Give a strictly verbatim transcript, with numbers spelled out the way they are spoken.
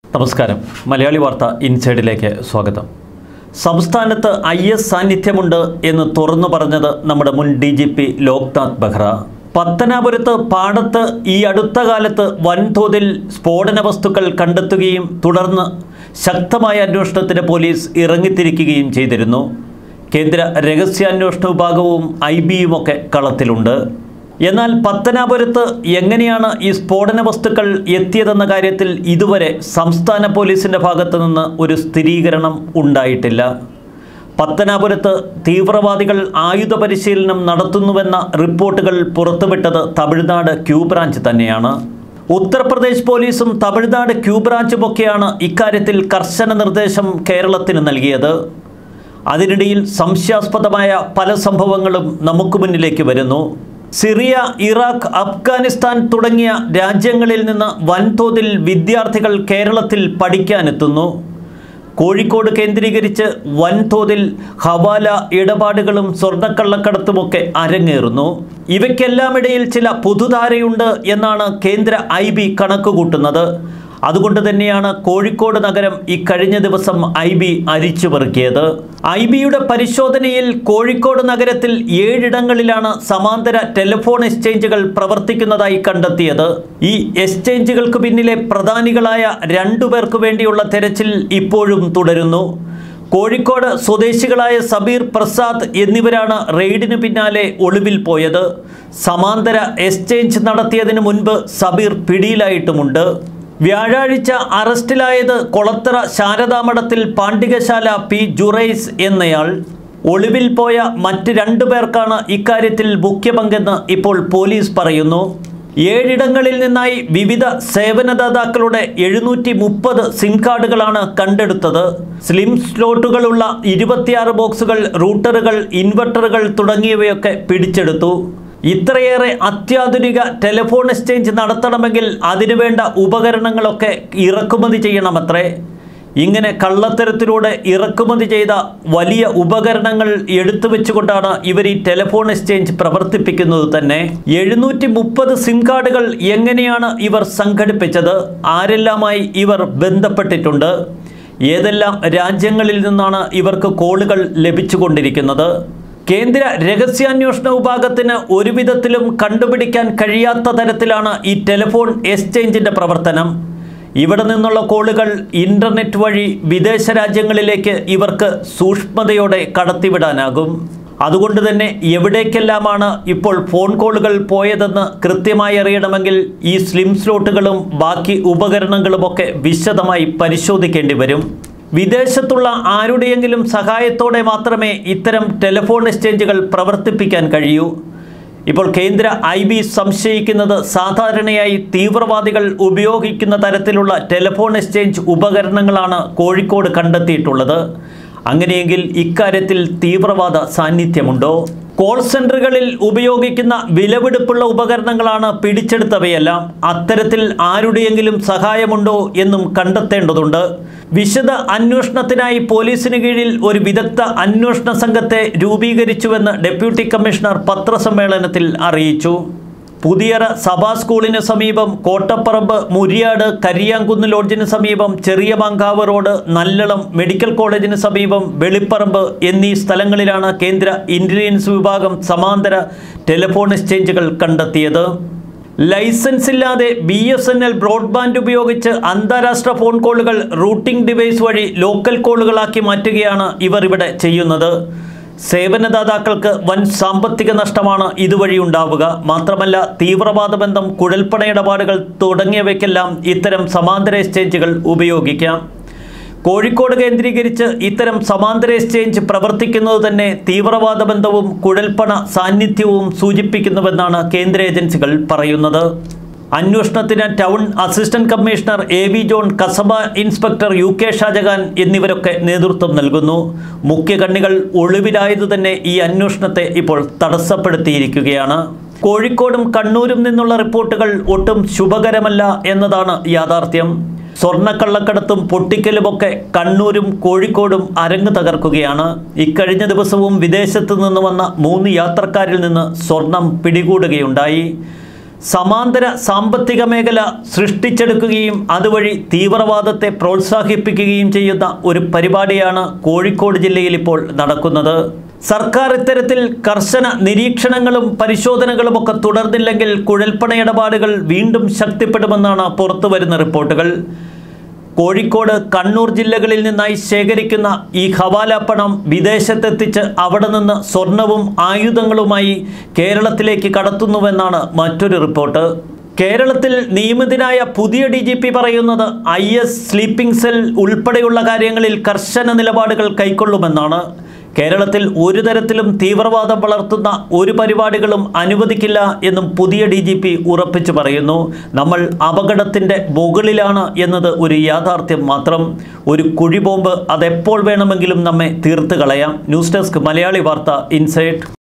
നമസ്കാരം. മലയാളി വാർത്ത ഇൻസൈഡിലേക്ക് സ്വാഗതം. സംസ്ഥാനത്ത് ഐ എസ് സാന്നിധ്യമുണ്ട് എന്ന് തുറന്നു പറഞ്ഞത് നമ്മുടെ മുൻ D G P Loknath Behera. പത്തനാപുരത്ത് പാടത്ത് ഈ അടുത്ത കാലത്ത് വൻതോതിൽ സ്ഫോടന വസ്തുക്കൾ കണ്ടെത്തുകയും തുടർന്ന് ശക്തമായ അന്വേഷണത്തിന് പോലീസ് ഇറങ്ങിത്തിരിക്കുകയും ചെയ്തിരുന്നു. കേന്ദ്ര രഹസ്യാന്വേഷണ വിഭാഗവും ഐ ബിയുമൊക്കെ കളത്തിലുണ്ട്. എന്നാൽ പത്തനാപുരത്ത് എങ്ങനെയാണ് ഈ സ്ഫോടന വസ്തുക്കൾ എത്തിയതെന്ന കാര്യത്തിൽ ഇതുവരെ സംസ്ഥാന പോലീസിൻ്റെ ഭാഗത്തു നിന്ന് ഒരു സ്ഥിരീകരണം ഉണ്ടായിട്ടില്ല. പത്തനാപുരത്ത് തീവ്രവാദികൾ ആയുധ പരിശീലനം നടത്തുന്നുവെന്ന റിപ്പോർട്ടുകൾ പുറത്തുവിട്ടത് തമിഴ്നാട് ക്യൂ ബ്രാഞ്ച് തന്നെയാണ്. ഉത്തർപ്രദേശ് പോലീസും തമിഴ്നാട് ക്യൂ ബ്രാഞ്ചുമൊക്കെയാണ് ഇക്കാര്യത്തിൽ കർശന നിർദ്ദേശം കേരളത്തിന് നൽകിയത്. അതിനിടയിൽ സംശയാസ്പദമായ പല സംഭവങ്ങളും നമുക്ക് മുന്നിലേക്ക് വരുന്നു. സിറിയ, ഇറാഖ്, അഫ്ഗാനിസ്ഥാൻ തുടങ്ങിയ രാജ്യങ്ങളിൽ നിന്ന് വൻതോതിൽ വിദ്യാർത്ഥികൾ കേരളത്തിൽ പഠിക്കാനെത്തുന്നു. കോഴിക്കോട് കേന്ദ്രീകരിച്ച് വൻതോതിൽ ഹവാല ഇടപാടുകളും സ്വർണ്ണക്കള്ളക്കടത്തുമൊക്കെ അരങ്ങേറുന്നു. ഇവയ്ക്കെല്ലാമിടയിൽ ചില പൊതുധാരയുണ്ട് എന്നാണ് കേന്ദ്ര ഐ ബി കണക്കുകൂട്ടുന്നത്. അതുകൊണ്ട് തന്നെയാണ് കോഴിക്കോട് നഗരം ഇക്കഴിഞ്ഞ ദിവസം ഐ ബി അരിച്ചുപെറുക്കിയത്. ഐ ബിയുടെ പരിശോധനയിൽ കോഴിക്കോട് നഗരത്തിൽ ഏഴിടങ്ങളിലാണ് സമാന്തര ടെലിഫോൺ എക്സ്ചേഞ്ചുകൾ പ്രവർത്തിക്കുന്നതായി കണ്ടെത്തിയത്. ഈ എക്സ്ചേഞ്ചുകൾക്ക് പിന്നിലെ പ്രധാനികളായ രണ്ടുപേർക്ക് വേണ്ടിയുള്ള തെരച്ചിൽ ഇപ്പോഴും തുടരുന്നു. കോഴിക്കോട് സ്വദേശികളായ സബീർ, പ്രസാദ് എന്നിവരാണ് റെയ്ഡിന് പിന്നാലെ ഒളിവിൽ പോയത്. സമാന്തര എക്സ്ചേഞ്ച് നടത്തിയതിനു മുൻപ് സബീർ പിടിയിലായിട്ടുമുണ്ട്. വ്യാഴാഴ്ച അറസ്റ്റിലായത് കൊളത്തറ ശാരദാമഠത്തിൽ പാണ്ഡികശാല പി ജുറൈസ് എന്നയാൾ. ഒളിവിൽ പോയ മറ്റ് രണ്ടു പേർക്കാണ് ഇക്കാര്യത്തിൽ മുഖ്യപങ്കെന്ന് ഇപ്പോൾ പോലീസ് പറയുന്നു. ഏഴിടങ്ങളിൽ നിന്നായി വിവിധ സേവനദാതാക്കളുടെ എഴുന്നൂറ്റി മുപ്പത് സിം കാർഡുകളാണ് കണ്ടെടുത്തത്. സ്ലിം സ്ലോട്ടുകളുള്ള ഇരുപത്തിയാറ് ബോക്സുകൾ, റൂട്ടറുകൾ, ഇൻവെർട്ടറുകൾ തുടങ്ങിയവയൊക്കെ പിടിച്ചെടുത്തു. ഇത്രയേറെ അത്യാധുനിക ടെലിഫോൺ എക്സ്ചേഞ്ച് നടത്തണമെങ്കിൽ അതിനുവേണ്ട ഉപകരണങ്ങളൊക്കെ ഇറക്കുമതി ചെയ്യണമത്രേ. ഇങ്ങനെ കള്ളത്തരത്തിലൂടെ ഇറക്കുമതി ചെയ്ത വലിയ ഉപകരണങ്ങൾ എടുത്തു വെച്ചുകൊണ്ടാണ് ഇവർ ഈ ടെലിഫോൺ എക്സ്ചേഞ്ച് പ്രവർത്തിപ്പിക്കുന്നത് തന്നെ. എഴുന്നൂറ്റി മുപ്പത് സിം കാർഡുകൾ എങ്ങനെയാണ് ഇവർ സംഘടിപ്പിച്ചത്? ആരെല്ലാമായി ഇവർ ബന്ധപ്പെട്ടിട്ടുണ്ട്? ഏതെല്ലാം രാജ്യങ്ങളിൽ നിന്നാണ് ഇവർക്ക് കോളുകൾ ലഭിച്ചുകൊണ്ടിരിക്കുന്നത്? കേന്ദ്ര രഹസ്യാന്വേഷണ വിഭാഗത്തിന് ഒരുവിധത്തിലും കണ്ടുപിടിക്കാൻ കഴിയാത്ത തരത്തിലാണ് ഈ ടെലിഫോൺ എക്സ്ചേഞ്ചിൻ്റെ പ്രവർത്തനം. ഇവിടെ നിന്നുള്ള കോളുകൾ ഇൻ്റർനെറ്റ് വഴി വിദേശ രാജ്യങ്ങളിലേക്ക് ഇവർക്ക് സൂക്ഷ്മതയോടെ കടത്തിവിടാനാകും. അതുകൊണ്ട് തന്നെ എവിടേക്കെല്ലാമാണ് ഇപ്പോൾ ഫോൺ കോളുകൾ പോയതെന്ന് കൃത്യമായി അറിയണമെങ്കിൽ ഈ സ്ലിം സ്ലോട്ടുകളും ബാക്കി ഉപകരണങ്ങളുമൊക്കെ വിശദമായി പരിശോധിക്കേണ്ടി വരും. വിദേശത്തുള്ള ആരുടെയെങ്കിലും സഹായത്തോടെ മാത്രമേ ഇത്തരം ടെലിഫോൺ എക്സ്ചേഞ്ചുകൾ പ്രവർത്തിപ്പിക്കാൻ കഴിയൂ. ഇപ്പോൾ കേന്ദ്ര ഐ ബി സംശയിക്കുന്നത് സാധാരണയായി തീവ്രവാദികൾ ഉപയോഗിക്കുന്ന തരത്തിലുള്ള ടെലിഫോൺ എക്സ്ചേഞ്ച് ഉപകരണങ്ങളാണ് കോഴിക്കോട് കണ്ടെത്തിയിട്ടുള്ളത്. അങ്ങനെയെങ്കിൽ ഇക്കാര്യത്തിൽ തീവ്രവാദ സാന്നിധ്യമുണ്ടോ? കോൾ സെൻ്ററുകളിൽ ഉപയോഗിക്കുന്ന വിലപിടിപ്പുള്ള ഉപകരണങ്ങളാണ് പിടിച്ചെടുത്തവയെല്ലാം. അത്തരത്തിൽ ആരുടെയെങ്കിലും സഹായമുണ്ടോ എന്നും കണ്ടെത്തേണ്ടതുണ്ട്. വിശദ അന്വേഷണത്തിനായി പോലീസിന് കീഴിൽ ഒരു വിദഗ്ധ അന്വേഷണ സംഘത്തെ രൂപീകരിച്ചുവെന്ന് ഡെപ്യൂട്ടി കമ്മീഷണർ പത്രസമ്മേളനത്തിൽ അറിയിച്ചു. പുതിയറ സഭാ സ്കൂളിന് സമീപം, കോട്ടപ്പറമ്പ്, മുരിയാട്, കരിയാങ്കുന്ന് ലോഡ്ജിന് സമീപം, ചെറിയ മാങ്കാവ് റോഡ്, നല്ലളം മെഡിക്കൽ കോളേജിന് സമീപം, വെളിപ്പറമ്പ് എന്നീ സ്ഥലങ്ങളിലാണ് കേന്ദ്ര ഇൻ്റലിജൻസ് വിഭാഗം സമാന്തര ടെലിഫോൺ എക്സ്ചേഞ്ചുകൾ കണ്ടെത്തിയത്. ലൈസൻസ് ഇല്ലാതെ B S N L broadband ഉപയോഗിച്ച് അന്താരാഷ്ട്ര ഫോൺ കോളുകൾ റൂട്ടിംഗ് ഡിവൈസ് വഴി ലോക്കൽ കോളുകളാക്കി മാറ്റുകയാണ് ഇവർ ഇവിടെ ചെയ്യുന്നത്. സേവനദാതാക്കൾക്ക് വൻ സാമ്പത്തിക നഷ്ടമാണ് ഇതുവഴി ഉണ്ടാവുക. മാത്രമല്ല തീവ്രവാദ ബന്ധം, കുഴൽപ്പണ ഇടപാടുകൾ തുടങ്ങിയവയ്ക്കെല്ലാം ഇത്തരം സമാന്തര എക്സ്ചേഞ്ചുകൾ ഉപയോഗിക്കാം. കോഴിക്കോട് കേന്ദ്രീകരിച്ച് ഇത്തരം സമാന്തര എക്സ്ചേഞ്ച് പ്രവർത്തിക്കുന്നത് തന്നെ തീവ്രവാദ ബന്ധവും കുഴൽപ്പണ സാന്നിധ്യവും സൂചിപ്പിക്കുന്നുവെന്നാണ് കേന്ദ്ര ഏജൻസികൾ പറയുന്നത്. അന്വേഷണത്തിന് town assistant commissioner A V John, Kasaba inspector U K Shajahan എന്നിവരൊക്കെ നേതൃത്വം നൽകുന്നു. മുഖ്യ കണ്ണികൾ ഒളിവിലായതു തന്നെ ഈ അന്വേഷണത്തെ ഇപ്പോൾ തടസ്സപ്പെടുത്തിയിരിക്കുകയാണ്. കോഴിക്കോടും കണ്ണൂരും നിന്നുള്ള റിപ്പോർട്ടുകൾ ഒട്ടും ശുഭകരമല്ല എന്നതാണ് യാഥാർത്ഥ്യം. സ്വർണ്ണക്കള്ളക്കടത്തും പൊട്ടിക്കലുമൊക്കെ കണ്ണൂരും കോഴിക്കോടും അരങ്ങ് തകർക്കുകയാണ്. ഇക്കഴിഞ്ഞ ദിവസവും വിദേശത്ത് നിന്ന് വന്ന മൂന്ന് യാത്രക്കാരിൽ നിന്ന് സ്വർണം പിടികൂടുകയുണ്ടായി. സമാന്തര സാമ്പത്തിക മേഖല സൃഷ്ടിച്ചെടുക്കുകയും അതുവഴി തീവ്രവാദത്തെ പ്രോത്സാഹിപ്പിക്കുകയും ചെയ്യുന്ന ഒരു പരിപാടിയാണ് കോഴിക്കോട് ജില്ലയിൽ ഇപ്പോൾ നടക്കുന്നത്. സർക്കാർ ഇത്തരത്തിൽ കർശന നിരീക്ഷണങ്ങളും പരിശോധനകളുമൊക്കെ തുടർന്നില്ലെങ്കിൽ കുഴൽപ്പണ ഇടപാടുകൾ വീണ്ടും ശക്തിപ്പെടുമെന്നാണ് പുറത്തുവരുന്ന റിപ്പോർട്ടുകൾ. കോഴിക്കോട്, കണ്ണൂർ ജില്ലകളിൽ നിന്നായി ശേഖരിക്കുന്ന ഈ ഹവാല പണം വിദേശത്തെത്തിച്ച് അവിടെ നിന്ന് സ്വർണവും ആയുധങ്ങളുമായി കേരളത്തിലേക്ക് കടത്തുന്നുവെന്നാണ് മറ്റൊരു റിപ്പോർട്ട്. കേരളത്തിൽ നിയമിതനായ പുതിയ ഡി ജി പി പറയുന്നത് ഐ എസ് സ്ലീപ്പിംഗ് സെൽ ഉൾപ്പെടെയുള്ള കാര്യങ്ങളിൽ കർശന നിലപാടുകൾ കൈക്കൊള്ളുമെന്നാണ്. കേരളത്തിൽ ഒരു തരത്തിലും തീവ്രവാദം വളർത്തുന്ന ഒരു പരിപാടികളും അനുവദിക്കില്ല എന്നും പുതിയ ഡി ജി പി ഉറപ്പിച്ചു പറയുന്നു. നമ്മൾ അപകടത്തിൻ്റെ മുകളിലാണ് എന്നത് ഒരു യാഥാർത്ഥ്യം മാത്രം. ഒരു കുഴിബോംബ് അതെപ്പോൾ വേണമെങ്കിലും നമ്മെ തീർത്ത് കളയാം. ന്യൂസ് ഡെസ്ക് മലയാളി വാർത്ത ഇൻസൈറ്റ്.